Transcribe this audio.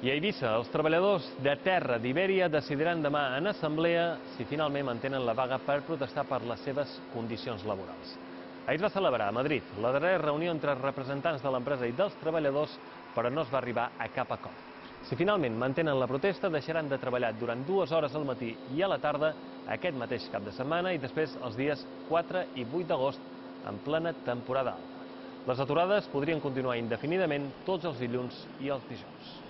I a Eivissa, els treballadors de terra d'Ibèria decidiran demà en assemblea si finalment mantenen la vaga per protestar per les seves condicions laborals. Ahir es va celebrar a Madrid la darrera reunió entre representants de l'empresa i dels treballadors, però no es va arribar a cap acord. Si finalment mantenen la protesta, deixaran de treballar durant 2 hores al matí i a la tarda aquest mateix cap de setmana i després els dies 4 i 8 d'agost en plena temporada alta. Les aturades podrien continuar indefinidament tots els dilluns i els dijous.